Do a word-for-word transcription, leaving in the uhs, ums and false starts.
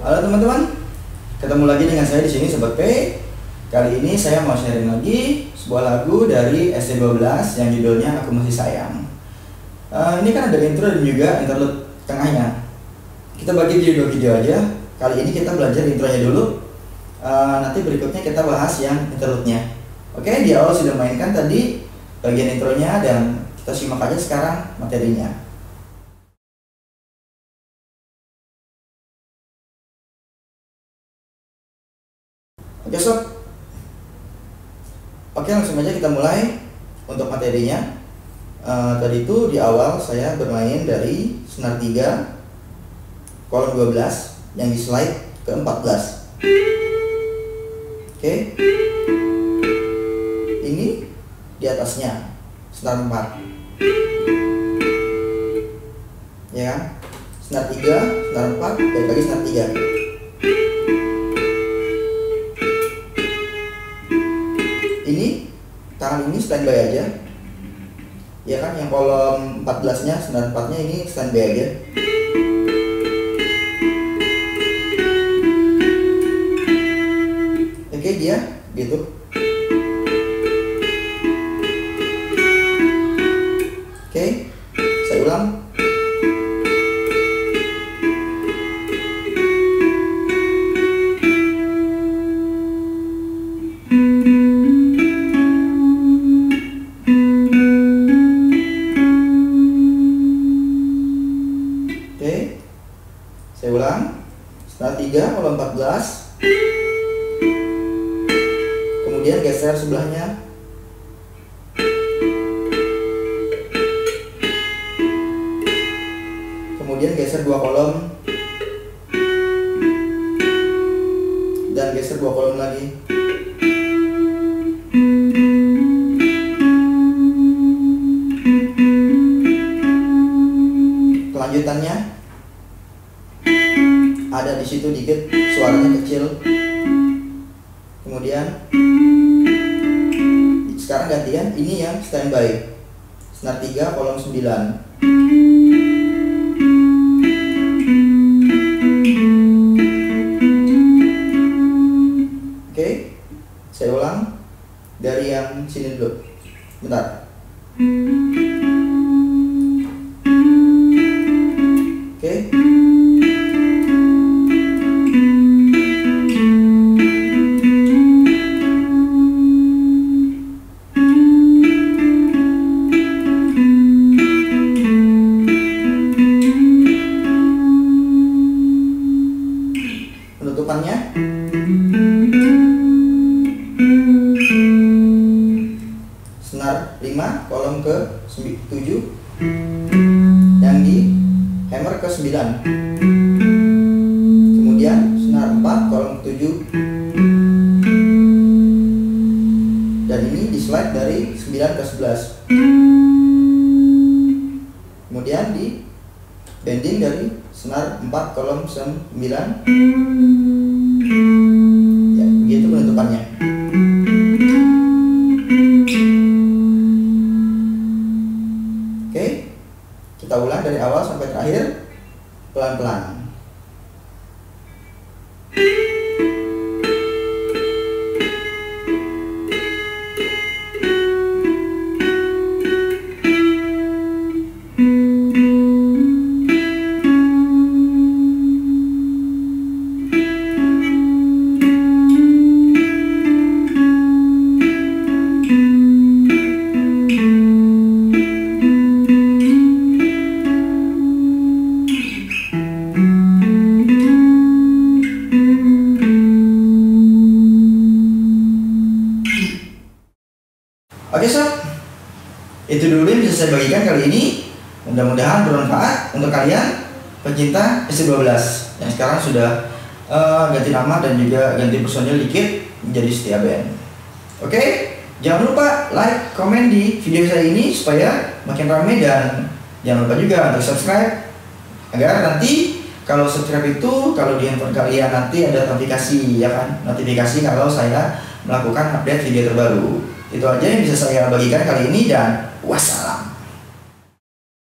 Halo teman-teman, ketemu lagi dengan saya di sini Sobat P. Kali ini saya mau sharing lagi sebuah lagu dari S D dua belas yang judulnya Aku Masih Sayang. Uh, ini kan ada intro dan juga interlude tengahnya. Kita bagi jadi dua video aja. Kali ini kita belajar intronya dulu. Uh, nanti berikutnya kita bahas yang interlude-nya. Oke, di awal sudah mainkan tadi bagian intronya dan kita simak aja sekarang materinya. Oke sob, oke langsung aja kita mulai untuk materinya. uh, Tadi itu di awal saya bermain dari senar tiga kolom dua belas yang di slide ke empat belas. Oke, ini di atasnya senar empat, ya kan? Senar tiga, senar empat, balik lagi senar tiga. Ini tangan ini standby aja, ya kan? Yang kolom empat belas nya senar empat nya ini standby aja. Oke, dia gitu. Oke, saya ulang. Saya ulang, senar tiga kolom empat belas, kemudian geser sebelahnya, kemudian geser dua kolom, dan geser dua kolom lagi. Kelanjutannya ada di situ dikit, suaranya kecil. Kemudian sekarang gantian, ini yang standby, senar tiga kolom sembilan. Oke, saya ulang dari yang sini dulu. Bentar. Oke. Penutupannya senar lima kolom ke tujuh yang di hammer ke sembilan, kemudian senar empat kolom ke tujuh, dan ini di slide dari sembilan ke sebelas, kemudian di bending dari senar empat kolom sembilan. Ya, begitu penutupannya. Oke, kita ulang dari awal sampai terakhir pelan-pelan. Oke sob, itu dulu yang bisa saya bagikan kali ini. Mudah-mudahan bermanfaat untuk kalian pecinta S D dua belas yang sekarang sudah uh, ganti nama dan juga ganti personil dikit menjadi setia band. Oke, jangan lupa like, komen di video saya ini supaya makin ramai, dan jangan lupa juga untuk subscribe agar nanti kalau subscribe itu, kalau di handphone kalian nanti ada notifikasi, ya kan? Notifikasi kalau saya melakukan update video terbaru. Itu aja yang bisa saya bagikan kali ini, dan wassalam.